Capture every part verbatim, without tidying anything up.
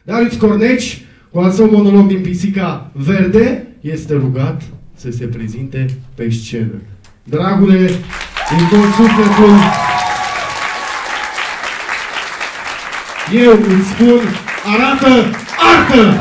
Darius Corneci, cu al său monolog din Pisica Verde, este rugat să se prezinte pe scenă. Dragule, din tot sufletul, eu îți spun, arată artă!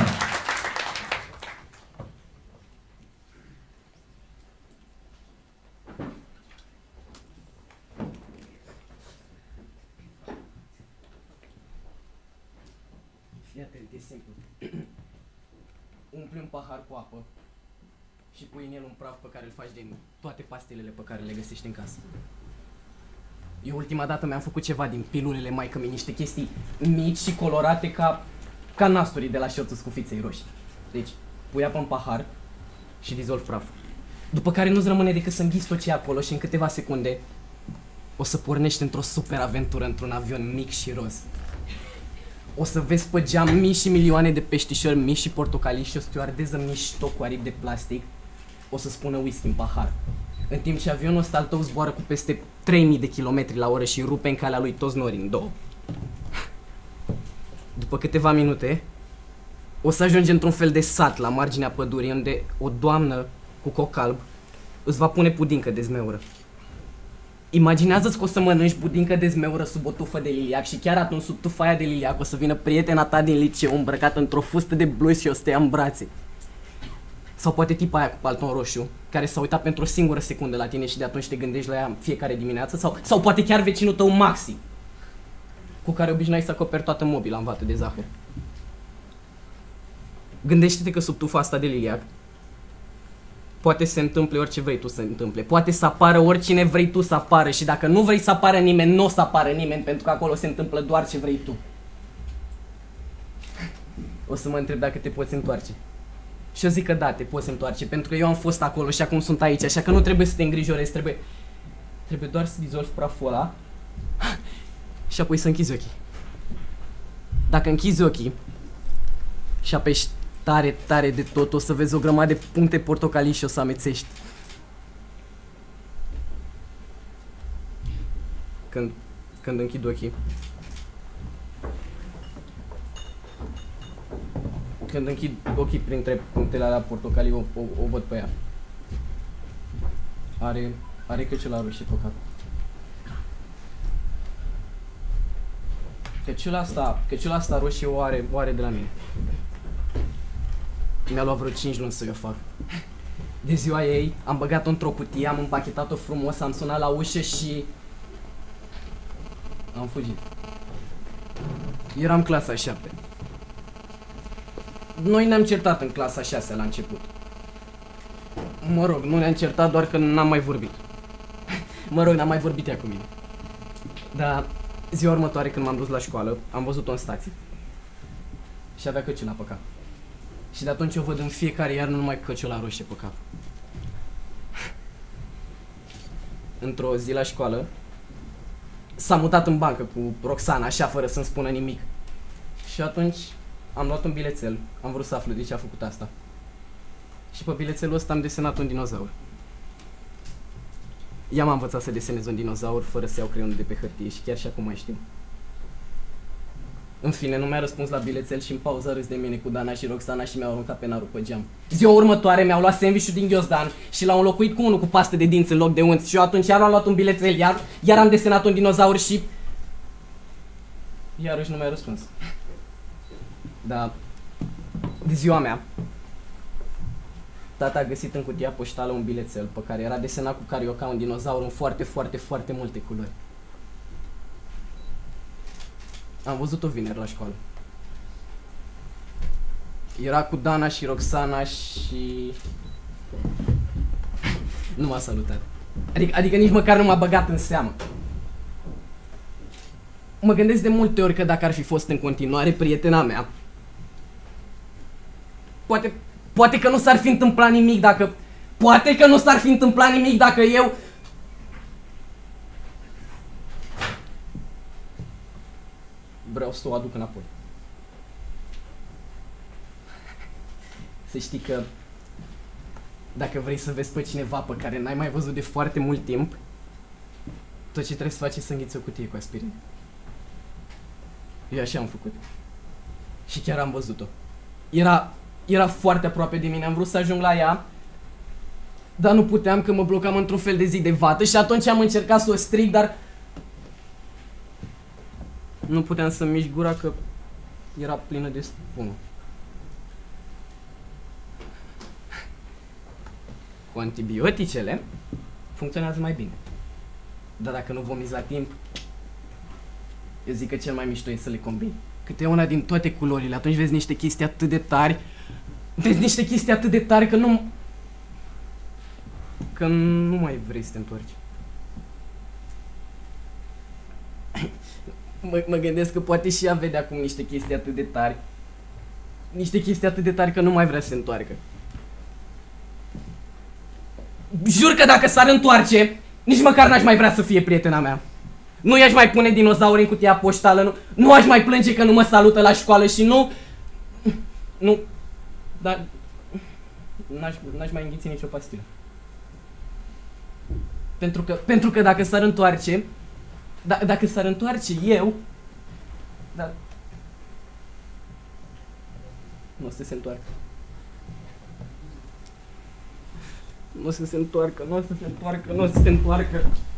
Fii atent, e simplu. Umpli un pahar cu apă și pui în el un praf pe care îl faci din toate pastilele pe care le găsești în casă. Eu ultima dată mi-am făcut ceva din pilulele maică-mi, niște chestii mici și colorate ca, ca nasturii de la șorțul cu fiței roșii. Deci, pui apă în pahar și dizolvi praful. După care nu-ți rămâne decât să înghiți tot ce e acolo și în câteva secunde o să pornești într-o super aventură într-un avion mic și roz. O să vezi pe geam mii și milioane de peștișori mici și portocalii și o stewardeză mișto cu aripi de plastic o să spună whisky în pahar. În timp ce avionul ăsta al tău zboară cu peste trei mii de kilometri la oră și rupe în calea lui toți norii în două. După câteva minute, o să ajungi într-un fel de sat la marginea pădurii unde o doamnă cu coc alb îți va pune pudincă de zmeură. Imaginează-ți că o să mănânci pudincă de zmeură sub o tufă de liliac și chiar atunci sub tufa aia de liliac o să vină prietena ta din liceu îmbrăcată într-o fustă de blues și o să te ia în brațe. Sau poate tipa aia cu palton roșu, care s-a uitat pentru o singură secundă la tine și de atunci te gândești la ea fiecare dimineață. Sau, sau poate chiar vecinul tău Maxi, cu care obișnuai să acoperi toată mobila în vată de zahăr. Gândește-te că sub tufa asta de liliac poate să se întâmple orice vrei tu să se întâmple. Poate să apară oricine vrei tu să apară și dacă nu vrei să apară nimeni, nu o să apară nimeni, pentru că acolo se întâmplă doar ce vrei tu. O să mă întreb dacă te poți întoarce. Și eu zic că da, te poți întoarce, pentru că eu am fost acolo și acum sunt aici, așa că nu trebuie să te îngrijorezi, trebuie, trebuie doar să dizolvi praful ăla și apoi să închizi ochii. Dacă închizi ochii și apeși tare, tare de tot, o să vezi o grămadă de puncte portocalii și o să amețești. Când, când închid ochii. Când închid ochii printre punctele alea portocalii, o, o, o văd pe ea. Are, are căciula roșie pe cap. Căciula asta, căciula asta roșie o are, o are de la mine. Mi-a luat vreo cinci luni să o fac. De ziua ei, am băgat-o într-o cutie, am împachetat-o frumos, am sunat la ușă și... am fugit. Eram clasa a șaptea. Noi ne-am certat în clasa a șasea la început. Mă rog, nu ne-am certat, doar că n-am mai vorbit. Mă rog, n-am mai vorbit ea cu mine. Dar ziua următoare, când m-am dus la școală, am văzut-o în stație. Și avea căciula pe cap. Și de atunci o văd în fiecare iarnă numai căciula roșie pe cap. Într-o zi la școală, s-a mutat în bancă cu Roxana, așa, fără să-mi spună nimic. Și atunci am luat un bilețel, am vrut să aflu de ce a făcut asta. Și pe bilețelul ăsta am desenat un dinozaur. Ea m-a învățat să desenez un dinozaur fără să iau creionul de pe hârtie și chiar și acum mai știu. În fine, nu mi-a răspuns la bilețel și în pauza râs de mine cu Dana și Roxana și mi-au aruncat penarul pe geam. Ziua următoare mi-au luat sandwich-ul din ghiozdan și l-au înlocuit cu unul cu pastă de dinți în loc de unți și eu atunci iar am luat un bilețel, iar, iar am desenat un dinozaur și... iarăși nu mi-a răspuns. Da, de ziua mea, tata a găsit în cutia poștală un bilețel pe care era desenat cu carioca un dinozaur în foarte, foarte, foarte multe culori. Am văzut-o vineri la școală. Era cu Dana și Roxana și... nu m-a salutat. Adică, adică nici măcar nu m-a băgat în seamă. Mă gândesc de multe ori că dacă ar fi fost în continuare prietena mea, Poate, poate că nu s-ar fi întâmplat nimic dacă... Poate că nu s-ar fi întâmplat nimic dacă eu... Vreau să o aduc înapoi. Să știi că... dacă vrei să vezi pe cineva pe care n-ai mai văzut de foarte mult timp, tot ce trebuie să faci e să înghiți o cutie cu aspirin. Eu așa am făcut. Și chiar am văzut-o. Era, era foarte aproape de mine, am vrut să ajung la ea, dar nu puteam că mă blocam într-un fel de zid de vată și atunci am încercat să o strig, dar nu puteam să-mi mișc gura că era plină de spumă. Cu antibioticele funcționează mai bine. Dar dacă nu vomiți la timp, eu zic că cel mai mișto e să le combini. Câte una din toate culorile, atunci vezi niște chestii atât de tari, vezi niște chestii atât de tari că nu... că nu mai vrei să te întorci. Mă, mă gândesc că poate și ea vede acum niște chestii atât de tari. Niște chestii atât de tari că nu mai vrea să se întoarcă. Jur că dacă s-ar întoarce, nici măcar n-aș mai vrea să fie prietena mea. Nu i-aș mai pune dinozauri în cutia poștală, nu, nu aș mai plânge că nu mă salută la școală și nu... Nu... Dar... N-aș, n-aș mai înghiți nicio pastilă. Pentru că, pentru că dacă s-ar întoarce... Da, dacă s-ar întoarce eu... Da... Nu o să se întoarcă. Nu o să se întoarcă, nu o să se întoarcă, nu o să se întoarcă.